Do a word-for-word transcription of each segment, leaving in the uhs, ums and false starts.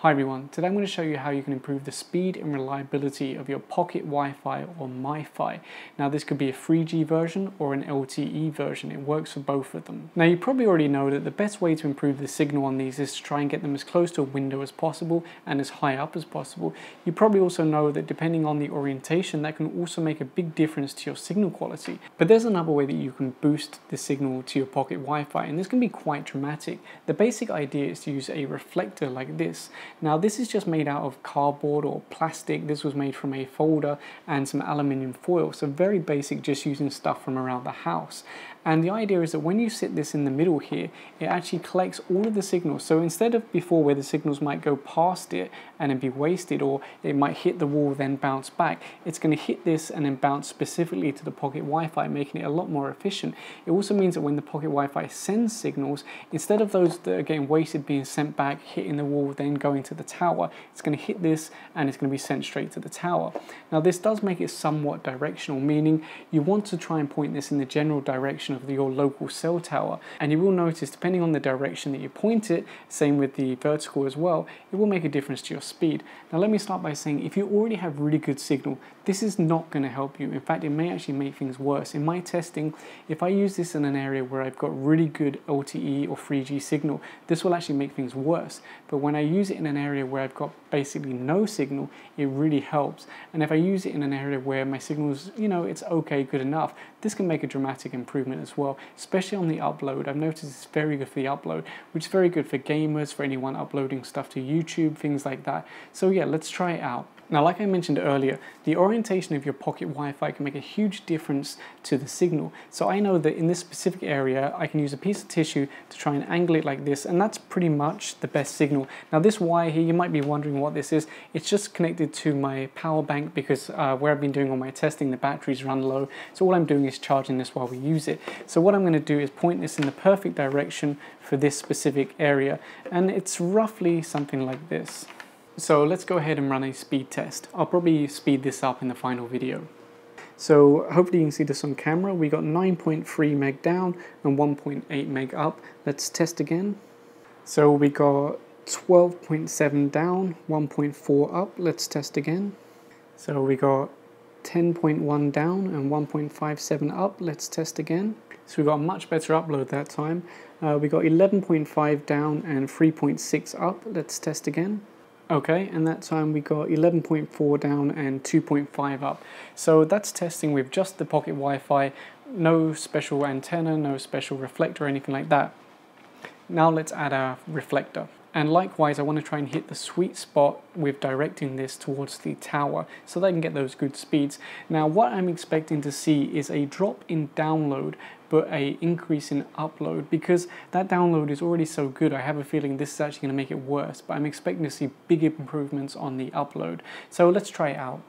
Hi everyone, today I'm going to show you how you can improve the speed and reliability of your pocket Wi-Fi or MiFi. Now this could be a three G version or an L T E version, it works for both of them. Now you probably already know that the best way to improve the signal on these is to try and get them as close to a window as possible and as high up as possible. You probably also know that depending on the orientation that can also make a big difference to your signal quality. But there's another way that you can boost the signal to your pocket Wi-Fi, and this can be quite dramatic. The basic idea is to use a reflector like this. Now this is just made out of cardboard or plastic. This was made from a folder and some aluminium foil, so very basic, just using stuff from around the house. And the idea is that when you sit this in the middle here, it actually collects all of the signals. So instead of before where the signals might go past it and then be wasted, or it might hit the wall then bounce back, it's going to hit this and then bounce specifically to the pocket Wi-Fi, making it a lot more efficient. It also means that when the pocket Wi-Fi sends signals, instead of those that are getting wasted being sent back, hitting the wall, then going to the tower, it's going to hit this and it's going to be sent straight to the tower. Now this does make it somewhat directional, meaning you want to try and point this in the general direction of your local cell tower, and you will notice depending on the direction that you point it, same with the vertical as well, it will make a difference to your speed. Now let me start by saying, if you already have really good signal, this is not going to help you. In fact, it may actually make things worse. In my testing, if I use this in an area where I've got really good L T E or three G signal, this will actually make things worse. But when I use it in an area where I've got basically no signal, it really helps. And if I use it in an area where my signal's, you know, it's okay, good enough, this can make a dramatic improvement as well, especially on the upload. I've noticed it's very good for the upload, which is very good for gamers, for anyone uploading stuff to YouTube, things like that. So yeah, let's try it out. Now, like I mentioned earlier, the orientation of your pocket Wi-Fi can make a huge difference to the signal. So I know that in this specific area, I can use a piece of tissue to try and angle it like this, and that's pretty much the best signal. Now this wire here, you might be wondering what this is. It's just connected to my power bank because uh, where I've been doing all my testing, the batteries run low. So all I'm doing is charging this while we use it. So what I'm going to do is point this in the perfect direction for this specific area, and it's roughly something like this. So let's go ahead and run a speed test. I'll probably speed this up in the final video. So hopefully you can see this on camera. We got nine point three meg down and one point eight meg up. Let's test again. So we got twelve point seven down, one point four up. Let's test again. So we got ten point one down and one point five seven up. Let's test again. So we got a much better upload that time. Uh, we got eleven point five down and three point six up. Let's test again. Okay, and that time we got eleven point four down and two point five up. So that's testing with just the pocket Wi-Fi, no special antenna, no special reflector or anything like that. Now let's add our reflector. And likewise, I want to try and hit the sweet spot with directing this towards the tower so that I can get those good speeds. Now what I'm expecting to see is a drop in download but a increase in upload, because that download is already so good. I have a feeling this is actually going to make it worse, but I'm expecting to see big improvements on the upload. So let's try it out.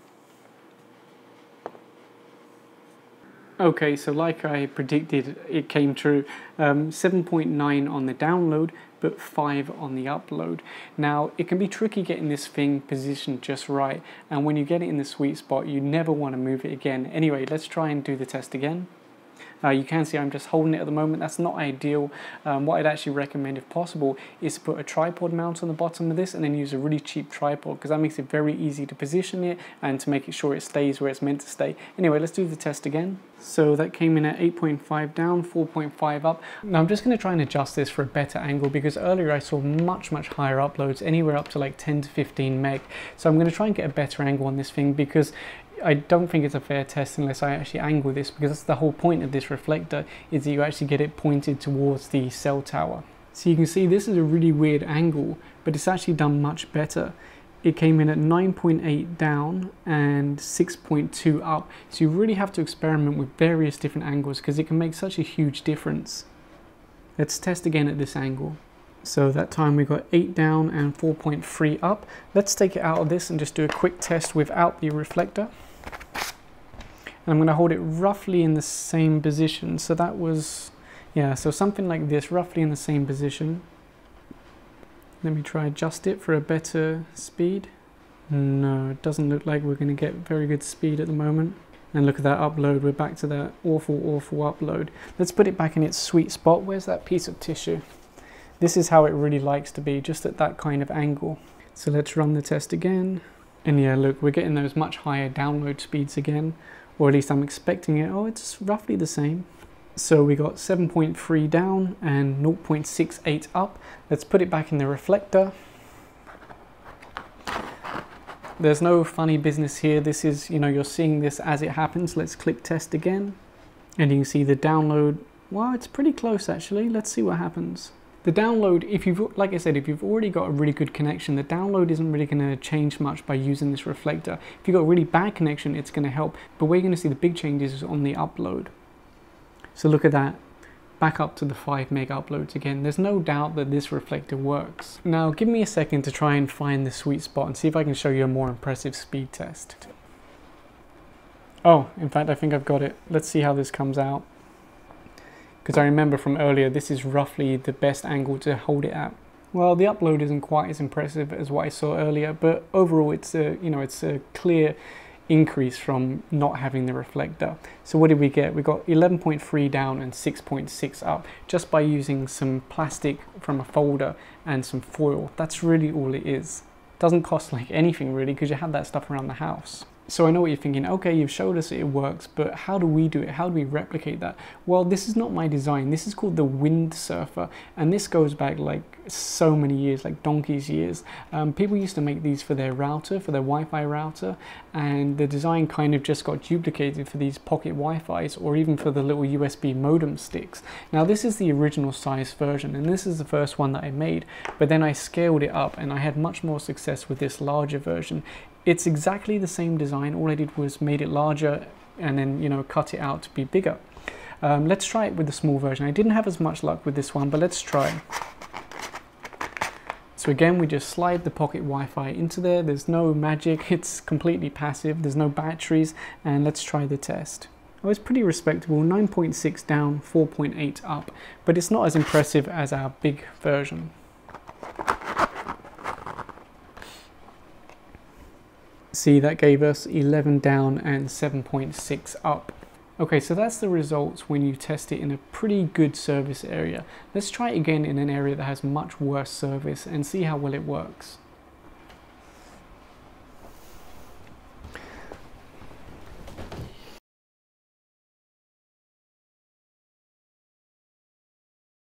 Okay, so like I predicted, it came true. Um, seven point nine on the download, but five on the upload. Now, it can be tricky getting this thing positioned just right, and when you get it in the sweet spot, you never want to move it again. Anyway, let's try and do the test again. Uh, you can see I'm just holding it at the moment. That's not ideal. Um, what I'd actually recommend, if possible, is to put a tripod mount on the bottom of this and then use a really cheap tripod, because that makes it very easy to position it and to make it sure it stays where it's meant to stay. Anyway, let's do the test again. So that came in at eight point five down, four point five up. Now I'm just going to try and adjust this for a better angle, because earlier I saw much, much higher uploads, anywhere up to like ten to fifteen meg. So I'm going to try and get a better angle on this thing, because I don't think it's a fair test unless I actually angle this, because that's the whole point of this reflector, is that you actually get it pointed towards the cell tower. So you can see this is a really weird angle, but it's actually done much better. It came in at nine point eight down and six point two up. So you really have to experiment with various different angles, because it can make such a huge difference. Let's test again at this angle. So that time we got eight down and four point three up. Let's take it out of this and just do a quick test without the reflector. And I'm going to hold it roughly in the same position. So that was, yeah, so something like this, roughly in the same position. Let me try adjust it for a better speed. No, it doesn't look like we're going to get very good speed at the moment. And look at that upload, we're back to that awful, awful upload. Let's put it back in its sweet spot. Where's that piece of tissue? This is how it really likes to be, just at that kind of angle. So let's run the test again. And yeah, look, we're getting those much higher download speeds again, or at least I'm expecting it. Oh, it's roughly the same. So we got seven point three down and zero point six eight up. Let's put it back in the reflector. There's no funny business here. This is, you know, you're seeing this as it happens. Let's click test again. And you can see the download. Well, it's pretty close actually. Let's see what happens. The download, if you've, like I said, if you've already got a really good connection, the download isn't really going to change much by using this reflector. If you've got a really bad connection, it's going to help. But where you're going to see the big changes is on the upload. So look at that, back up to the five meg uploads again. There's no doubt that this reflector works. Now give me a second to try and find the sweet spot and see if I can show you a more impressive speed test. Oh, in fact, I think I've got it. Let's see how this comes out. Because I remember from earlier, this is roughly the best angle to hold it at. Well, the upload isn't quite as impressive as what I saw earlier, but overall it's a, you know, it's a clear increase from not having the reflector. So what did we get? We got eleven point three down and six point six up just by using some plastic from a folder and some foil. That's really all it is. Doesn't cost like anything really, because you have that stuff around the house. So I know what you're thinking, okay, you've showed us it works, but how do we do it? How do we replicate that? Well, this is not my design. This is called the windsurfer, and this goes back like so many years, like donkey's years. Um, people used to make these for their router, for their Wi-Fi router, and the design kind of just got duplicated for these pocket Wi-Fis, or even for the little U S B modem sticks. Now this is the original size version, and this is the first one that I made, but then I scaled it up and I had much more success with this larger version. It's exactly the same design. All I did was made it larger and then, you know, cut it out to be bigger. Um, let's try it with the small version. I didn't have as much luck with this one, but let's try. So again, we just slide the pocket Wi-Fi into there. There's no magic. It's completely passive. There's no batteries. And let's try the test. Oh, it's pretty respectable. nine point six down, four point eight up. But it's not as impressive as our big version. See, that gave us eleven down and seven point six up. Okay, so that's the results when you test it in a pretty good service area. Let's try it again in an area that has much worse service and see how well it works.